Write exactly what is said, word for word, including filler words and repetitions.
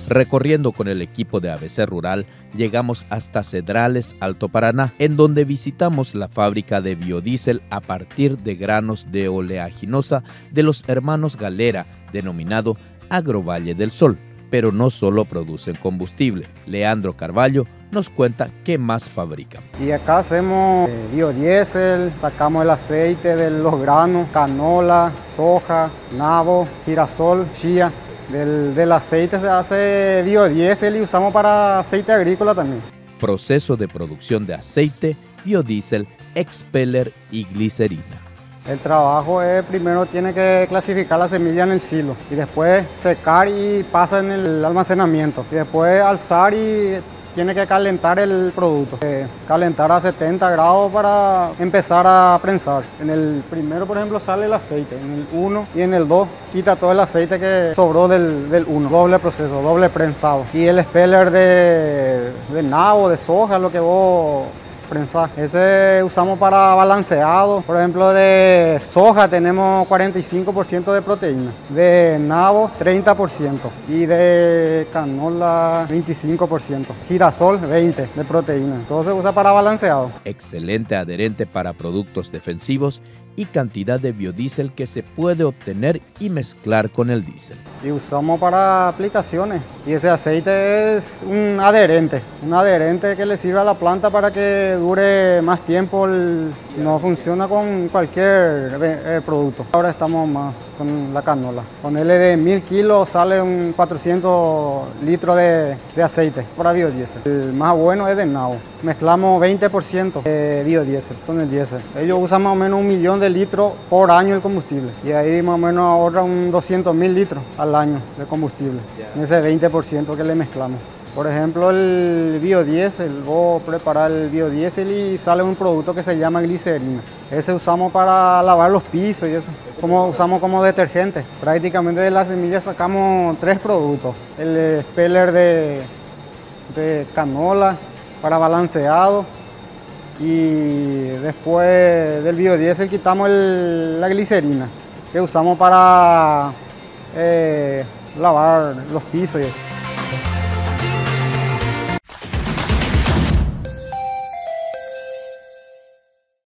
Recorriendo con el equipo de A B C Rural, llegamos hasta Cedrales, Alto Paraná, en donde visitamos la fábrica de biodiesel a partir de granos de oleaginosa de los hermanos Galera, denominado Agrovalle del Sol. Pero no solo producen combustible. Leandro Carvalho nos cuenta qué más fabrican. Y acá hacemos biodiesel, sacamos el aceite de los granos, canola, soja, nabo, girasol, chía. Del, del aceite se hace biodiesel y usamos para aceite agrícola también. Proceso de producción de aceite, biodiesel, expeller y glicerina. El trabajo es, primero tiene que clasificar la semilla en el silo y después secar y pasa en el almacenamiento. Y después alzar y tiene que calentar el producto. Eh, calentar a setenta grados para empezar a prensar. En el primero, por ejemplo, sale el aceite. En el uno y en el dos quita todo el aceite que sobró del uno. Doble proceso, doble prensado. Y el expeller de, de nabo, de soja, lo que vos prensás. Ese usamos para balanceado. Por ejemplo, de soja tenemos cuarenta y cinco por ciento de proteína. De nabo, treinta por ciento. Y de canola, veinticinco por ciento. Girasol, veinte por ciento de proteína. Todo se usa para balanceado. Excelente adherente para productos defensivos y cantidad de biodiesel que se puede obtener y mezclar con el diésel. Y usamos para aplicaciones. Y ese aceite es un adherente, un adherente que le sirve a la planta para que dure más tiempo. El, no funciona con cualquier eh, producto. Ahora estamos más con la canola. Con L de mil kilos sale un cuatrocientos litros de, de aceite para biodiesel. El más bueno es de nabo. Mezclamos veinte por ciento de biodiesel con el diésel. Ellos usan más o menos un millón de litros por año el combustible. Y ahí más o menos ahorra un doscientos mil litros al año de combustible. Yeah. En ese veinte por ciento que le mezclamos. Por ejemplo, el biodiesel, vos preparás el biodiesel y sale un producto que se llama glicerina. Ese usamos para lavar los pisos y eso, como usamos como detergente. Prácticamente de las semillas sacamos tres productos. El expeller de, de canola para balanceado y después del biodiesel quitamos el, la glicerina que usamos para eh, lavar los pisos y eso.